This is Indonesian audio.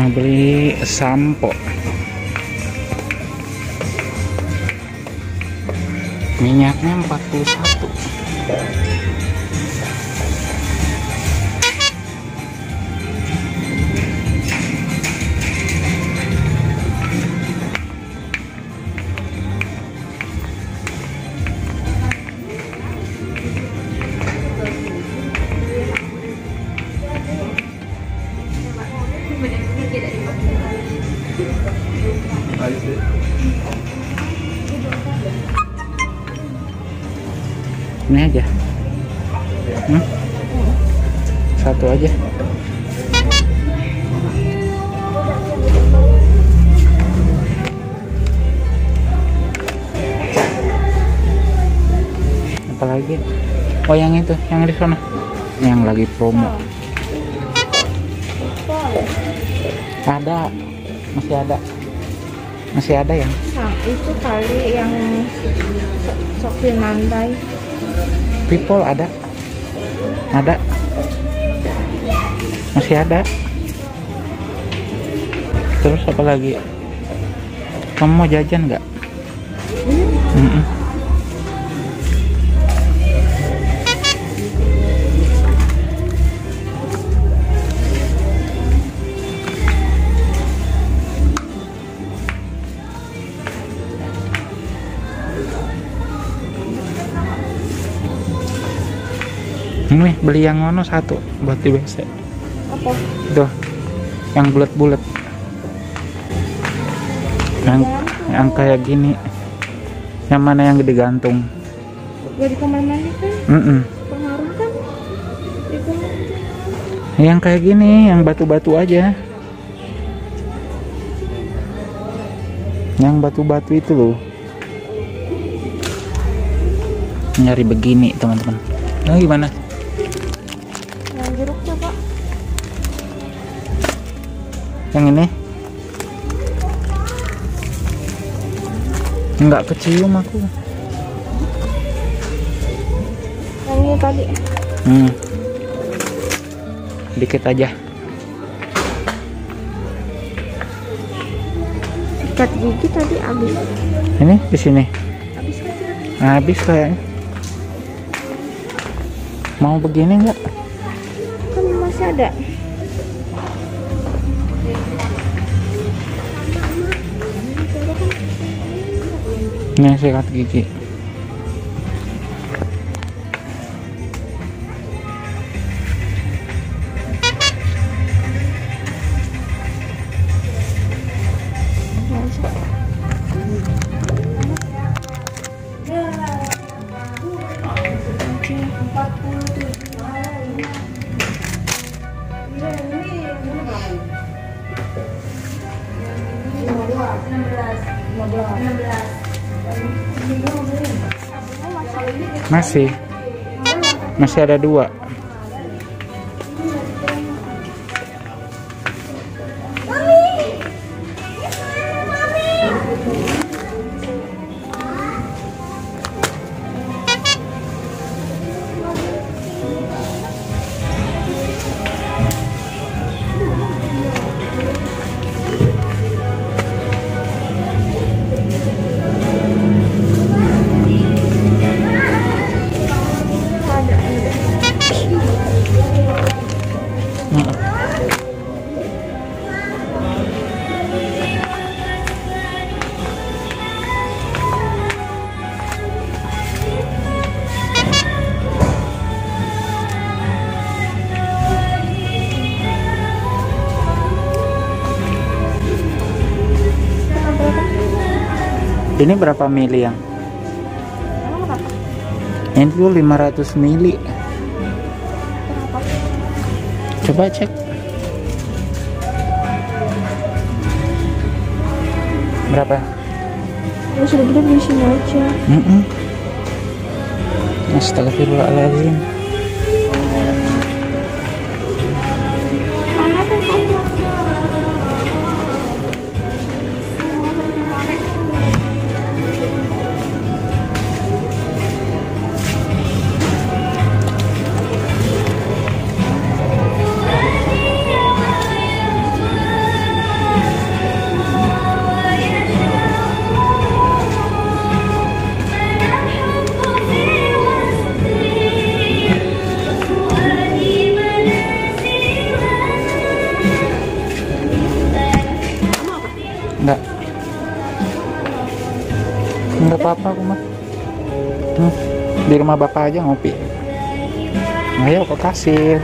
beli sampo, minyaknya 41. Ini aja, satu aja. Apalagi? Oh, yang itu, yang di sana, yang lagi promo. Ada, masih ada yang. Nah, itu kali yang sopir landai. People ada, masih ada. Terus apa lagi? Kamu mau jajan nggak? Ini beli yang ngono satu buat di WC. Apa? Tuh, yang bulat-bulat. Yang kayak gini. Yang mana yang digantung? Ya di kamar mandi kan? Pengaruh kan? Yang kayak gini, yang batu-batu aja. Yang batu-batu itu loh. Nyari begini, teman-teman. Nah, gimana? Yang jeruk coba. Yang ini? Enggak kecium aku. Yang ini tadi. Dikit aja. Sikat gigi tadi habis. Ini di sini. Habis kan? Habis kayaknya. Mau begini enggak? Kan masih ada. Ini sikat gigi. Masih ada 2. Ini berapa mili yang? Ini tuh 500 mili. Coba cek. Berapa? Ya sudah gede di sini aja. Astagfirullahaladzim. apa-apa aku mah. Di rumah bapak aja ngopi. Ayo ke kasir.